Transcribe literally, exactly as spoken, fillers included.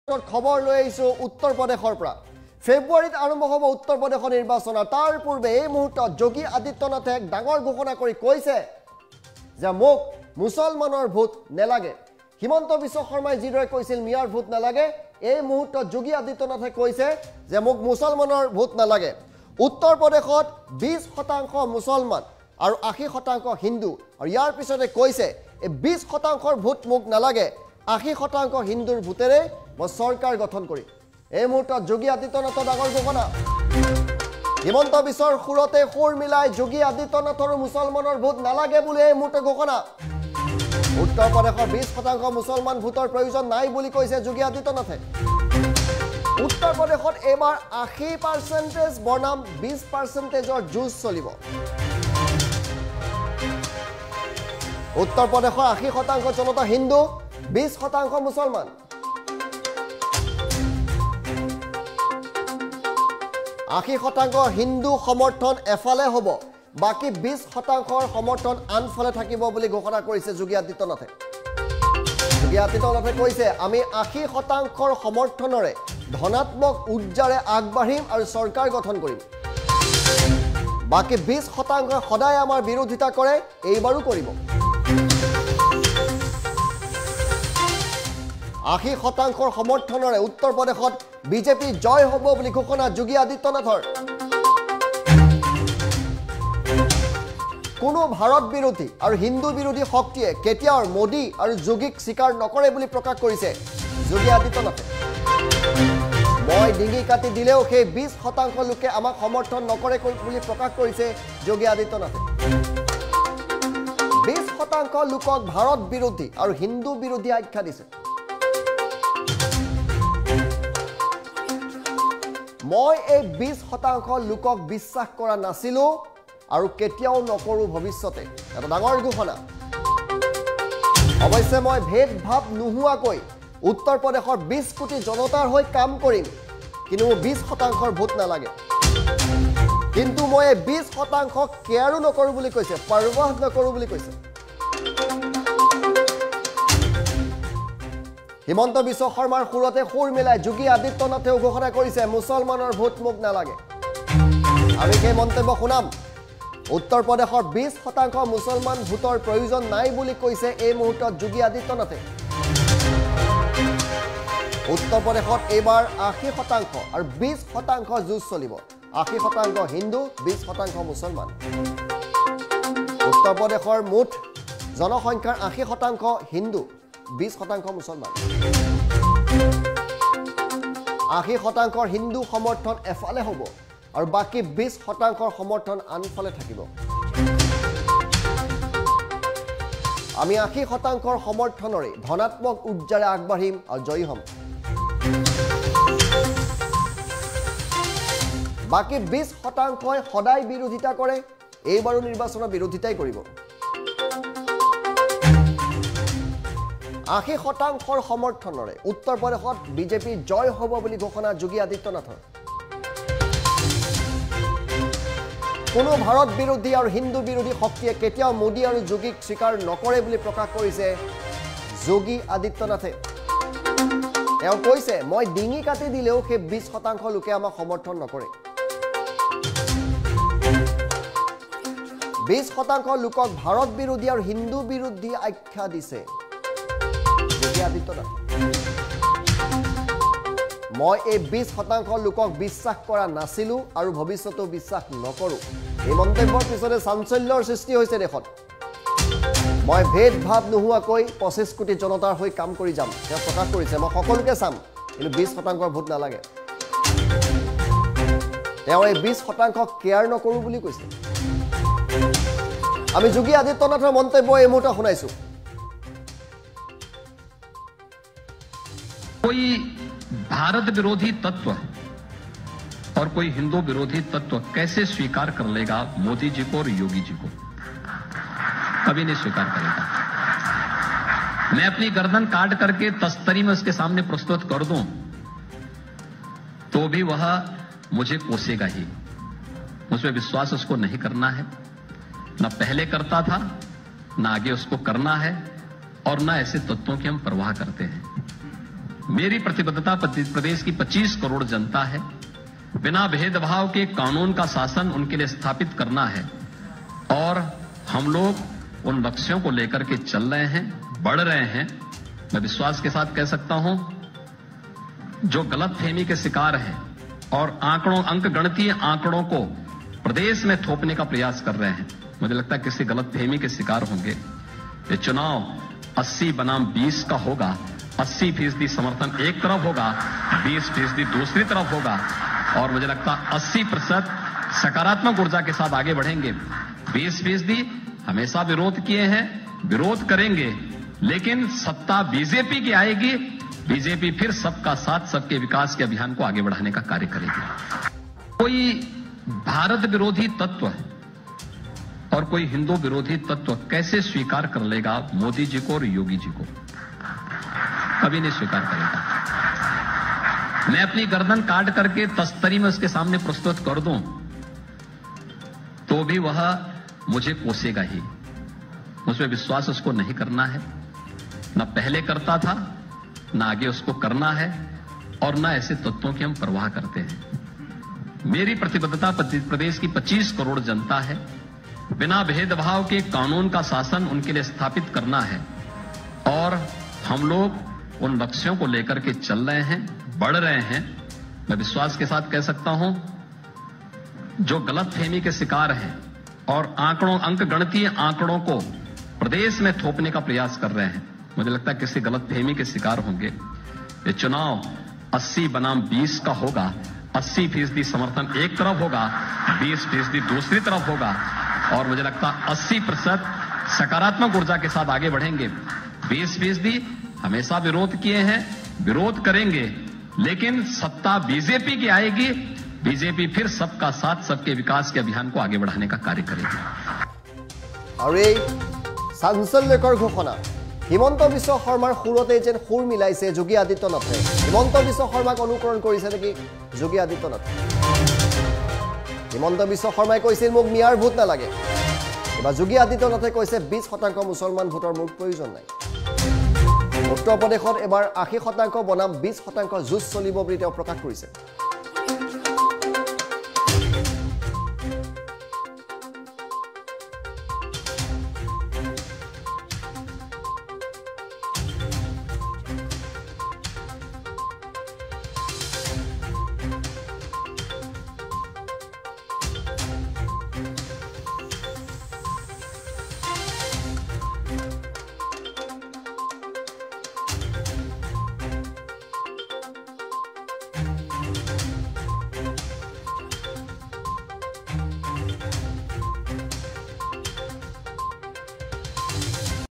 খবৰ লৈ আহিছো উত্তৰ প্ৰদেশৰ পৰা ফেব্ৰুৱাৰীত আৰম্ভ হ'ব উত্তৰ প্ৰদেশৰ নিৰ্বাচন তাৰ পূৰ্বে এই মুহূৰ্তত যোগী আদিত্যনাথে এক ডাঙৰ ঘোষণা কৰি কৈছে যে মোক মুছলমানৰ ভোট নেলাগে হিমন্ত বিশ্ব শৰ্মাই যিদৰে কৈছিল মিয়াৰ ভোট নেলাগে এই মুহূৰ্তত যোগী আদিত্যনাথে কৈছে যে মোক মুছলমানৰ ভোট নেলাগে উত্তৰ প্ৰদেশত বিশ শতাংশ মুছলমান আৰু আশী শতাংশ হিন্দু আৰু ইয়াৰ পিছতে কৈছে এই বিশ শতাংশৰ ভোট মোক নেলাগে আশী শতাংশ হিন্দুৰ ভোটেৰে মই চৰকাৰ গঠন কৰি এই মুহূৰ্তত যোগী আদিত্যনাথৰ ডাঙৰ ঘোষণা হিমন্ত বিশ্বৰ সুৰতে সুৰ মিলাই যোগী আদিত্যনাথৰ মুছলমানৰ ভোট নালাগে বুলি এই মুহূৰ্তত ঘোষণা উত্তৰ প্ৰদেশৰ বিশ শতাংশ মুছলমান ভোটৰ প্ৰয়োজন নাই বুলি কৈছে যোগী আদিত্যনাথে উত্তৰ প্ৰদেশত এবাৰ আশী পাৰ্চেণ্টেজ বনাম বিশ পাৰ্চেণ্টেজৰ যুঁজ চলিব উত্তৰ প্ৰদেশৰ আশী শতাংশ জনতা হিন্দু বিশ শতাংশ মুছলমান আশী শতাংশ হিন্দু সমৰ্থন এফালে হ'ব বাকি বিশ শতাংশৰ সমৰ্থন আনফালে থাকিব বুলি ঘোষণা কৰিছে যোগী আদিত্যনাথে যোগী আদিত্যনাথে কৈছে আমি আশী শতাংশৰ সমৰ্থনৰে ধনাত্মক উৰ্জাৰে আগবাঢ়িম আৰু চৰকাৰ গঠন কৰিম বাকি বিশ শতাংশ সদায় আমাৰ বিৰোধিতা কৰে এইবাৰো কৰিব আশী শতাংশৰ সমৰ্থনৰে উত্তৰ প্ৰদেশত বিজেপি জয় হ'ব বুলি ঘোষণা যোগী আদিত্যনাথৰ কোনো ভাৰত বিৰোধী আৰু হিন্দু বিৰোধী শক্তিয়ে কেতিয়াও মোদী আৰু যোগীক স্বীকাৰ নকৰে বুলি প্ৰকাশ কৰিছে যোগী আদিত্যনাথে মই ডিঙি কাটি দিলেও সেই বিশ শতাংশ লোকে আমাক সমৰ্থন নকৰে বুলি প্ৰকাশ কৰিছে যোগী আদিত্যনাথে বিশ শতাংশ লোকক ভাৰত বিৰোধী আৰু হিন্দু বিৰোধী আখ্যা দিছে মই এই বিশ শতাংশ লোকক বিশ্বাস কৰা নাছিলো আৰু কেতিয়াও নকৰো ভৱিষ্যতে এটা ডাঙৰ ঘোষণা অৱশ্যে মই ভেদ ভাৱ নোহোৱাকৈ উত্তৰ প্ৰদেশৰ বিশ কোটি জনতাৰ হৈ কাম কৰিম কিন্তু বিশ শতাংশৰ ভোট নালাগে কিন্তু মই বিশ শতাংশ কেয়াৰো নকৰো বুলি কৈছে পৰৱাহ নকৰো বুলি কৈছে হিমন্ত বিশ্ব শৰ্মাৰ সুৰতে সুৰ মিলাই যোগী আদিত্যনাথেও ঘোষণা কৰিছে মুছলমানৰ ভোট মোক নালাগে আমি সেই মন্তব্য শুনাম উত্তৰ প্ৰদেশৰ বিশ শতাংশ মুছলমান ভোটৰ প্ৰয়োজন নাই বুলি কৈছে এই মুহূৰ্তত যোগী আদিত্যনাথে উত্তৰ প্ৰদেশত এইবাৰ আশী শতাংশ আৰু বিশ শতাংশ যুঁজ চলিব আশী শতাংশ হিন্দু বিশ শতাংশ মুছলমান উত্তৰ প্ৰদেশৰ মুঠ জনসংখ্যাৰ আশী শতাংশ হিন্দু বিশ শতাংশ মুছলমান আশী শতাংশৰ হিন্দু সমৰ্থন এফালে হ'ব আৰু বাকি বিশ শতাংশৰ সমৰ্থন আনফালে থাকিব আমি আশী শতাংশৰ সমৰ্থনৰে ধনাত্মক উৰ্জাৰে আগবাঢ়িম আৰু জয়ী হ'ম বাকি বিশ শতাংশই সদায় বিৰোধিতা কৰে এইবাৰো নিৰ্বাচনৰ বিৰোধিতাই কৰিব আশী শতাংশৰ সমৰ্থনৰে উত্তৰ প্ৰদেশত বিজেপি জয় হ'ব বুলি ঘোষণা যোগী আদিত্যনাথৰ কোনো ভাৰত বিৰোধী আৰু হিন্দু বিৰোধী শক্তিয়ে কেতিয়াও মোদী আৰু যোগীক স্বীকাৰ নকৰে বুলি প্ৰকাশ কৰিছে যোগী আদিত্যনাথে তেওঁ কৈছে মই ডিঙি কাটি দিলেও সেই বিশ শতাংশ লোকে আমাক সমৰ্থন নকৰে বিশ শতাংশ লোকক ভাৰত বিৰোধী আৰু হিন্দু বিৰোধী আখ্যা দিছে যোগী আদিত্যনাথ মই এই বিশ শতাংশ লোকক বিশ্বাস কৰা নাছিলো আৰু ভৱিষ্যতেও বিশ্বাস নকৰো এই মন্তব্যৰ পিছতে চাঞ্চল্যৰ সৃষ্টি হৈছে দেশত মই ভেদ ভাৱ নোহোৱাকৈ পঁচিছ কোটি জনতাৰ হৈ কাম কৰি যাম তেওঁ প্ৰকাশ কৰিছে মই সকলোকে চাম কিন্তু বিশ শতাংশৰ ভোট নালাগে তেওঁ এই বিশ শতাংশ কেয়াৰ নকৰো বুলি কৈছে আমি যোগী আদিত্যনাথৰ মন্তব্য এই মুহূৰ্তত শুনাইছো कोई भारत विरोधी तत्व और कोई हिंदू विरोधी तत्व कैसे स्वीकार कर लेगा मोदी जी को और योगी जी को कभी नहीं स्वीकार करेगा मैं अपनी गर्दन काट करके तस्तरी में उसके सामने प्रस्तुत कर दूं तो भी वह मुझे कोसेगा ही मुझमें विश्वास उसको नहीं करना है ना पहले करता था ना आगे उसको करना है और ना ऐसे तत्वों की हम परवाह करते हैं मेरी प्रतिबद्धता प्रदेश की पच्चीस करोड़ जनता है। बिना भेदभाव के कानून का शासन उनके लिए स्थापित करना है और हम लोग उन लक्ष्यों को लेकर के चल रहे हैं, बढ़ रहे हैं। मैं विश्वास के साथ कह सकता हूं, जो गलतफहमी के शिकार हैं और आंकड़ों अंक गणितीय आंकड़ों को प्रदेश में थोपने का प्रयास कर रहे हैं, मुझे लगता है किसी गलतफहमी के शिकार होंगे। ये चुनाव अस्सी बनाम बीस का होगा। अस्सी फीसदी समर्थन एक तरफ होगा, बीस फीसदी दूसरी तरफ होगा और मुझे लगता है अस्सी प्रतिशत सकारात्मक ऊर्जा के साथ आगे बढ़ेंगे। बीस फीसदी हमेशा विरोध किए हैं, विरोध करेंगे, लेकिन सत्ता बीजेपी की आएगी। बीजेपी फिर सबका साथ सबके विकास के अभियान को आगे बढ़ाने का कार्य करेगी। कोई भारत विरोधी तत्व और कोई हिंदू विरोधी तत्व कैसे स्वीकार कर लेगा मोदी जी को और योगी जी को? कभी नहीं स्वीकार करेगा। मैं अपनी गर्दन काट करके तस्तरी में उसके सामने प्रस्तुत कर दूं तो भी वह मुझे कोसेगा ही। उसमें विश्वास उसको नहीं करना है, न पहले करता था, न आगे उसको करना है और न ऐसे तत्वों की हम परवाह करते हैं। मेरी प्रतिबद्धता प्रदेश की पच्चीस करोड़ जनता है। बिना भेदभाव के कानून का शासन उनके लिए स्थापित करना है और हम लोग उन लक्ष्यों को लेकर के चल रहे हैं, बढ़ रहे हैं। मैं विश्वास के साथ कह सकता हूं, जो गलतफहमी के शिकार हैं और आंकड़ों अंक गणितीय आंकड़ों को प्रदेश में थोपने का प्रयास कर रहे हैं, मुझे लगता है किसी गलतफहमी के शिकार होंगे। ये चुनाव अस्सी बनाम बीस का होगा। अस्सी फीसदी समर्थन एक तरफ होगा, बीस फीसदी दूसरी तरफ होगा और मुझे लगता है अस्सी प्रतिशत सकारात्मक ऊर्जा के साथ आगे बढ़ेंगे। बीस फीसदी हमेशा विरोध किए हैं, विरोध करेंगे, लेकिन सत्ता बीजेपी की आएगी। बीजेपी फिर सबका साथ सबके विकास के अभियान को आगे बढ़ाने का कार्य करेगी। और ये चाঞ্চল্যকৰ ঘোষণা হিমন্ত বিশ্ব শৰ্মাৰ সুৰতে যেন সুৰ মিলাইছে যোগী আদিত্যনাথে। হিমন্ত বিশ্ব শৰ্মাক অনুকৰণ কৰিছে নেকি যোগী আদিত্যনাথে? হিমন্ত বিশ্ব শৰ্মাই কৈছিল মোক মিয়াৰ ভোট নালাগে, এবাৰ যোগী আদিত্যনাথে কৈছে বিশ শতাংশ মুছলমান ভোটৰ মোৰ প্ৰয়োজন নাই। উত্তৰ প্ৰদেশত এবাৰ আশী শতাংশ বনাম বিশ শতাংশ যুঁজ চলিব বুলি তেওঁ প্ৰকাশ কৰিছে।